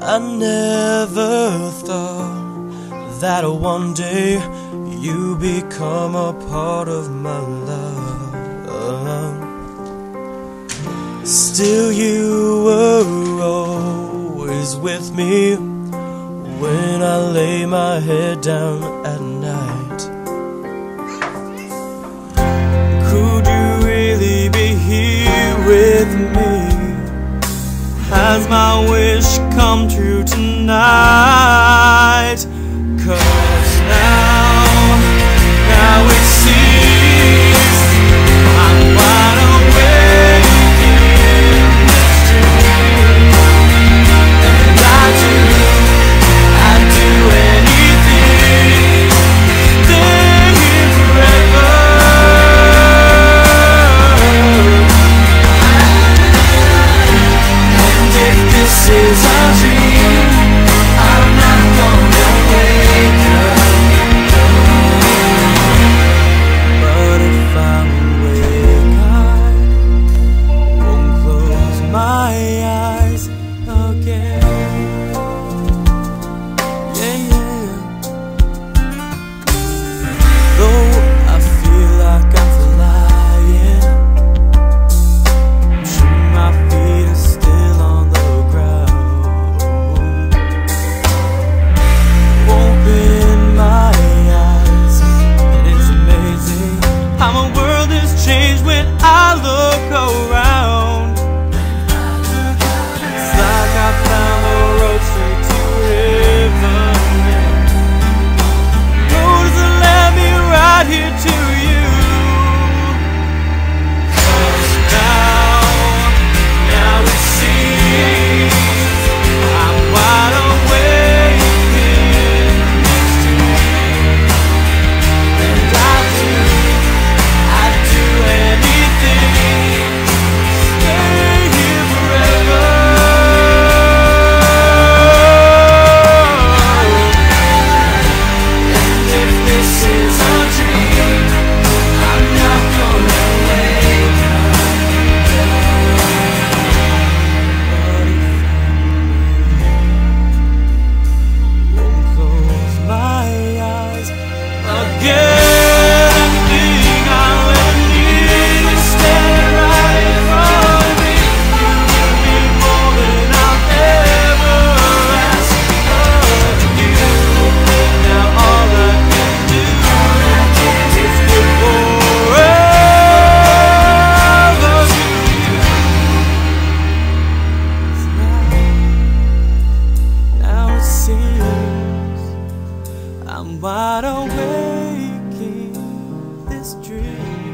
I never thought that one day you become a part of my love. Still you were always with me when I lay my head down at night. Could you really be here with me? Has my wish come true tonight? 'Cause now it seems I'm wide awake in this dream, and I'd do anything, stay here forever. And if this is a dream, I'm not gonna wake up. But if I'm awake, I won't close my eyes again. Yeah. Though I feel like I'm flying, I'm sure my feet are still on the ground. Open my eyes, and it's amazing how my world has changed when I look around. It's like I found the road straight to heaven. Road doesn't let me right here to you. 'Cause now it seems I'm wide awake in this dream, and I'd do anything, stay here forever. And if this is a dream, I'm not gonna wake up. But if I won't close my eyes again, I think I'll ever need to stand right in front of me. You give me more than I'll ever ask of you. Now all I can do is live forever to you. 'Cause now it seems I'm wide awake in this dream.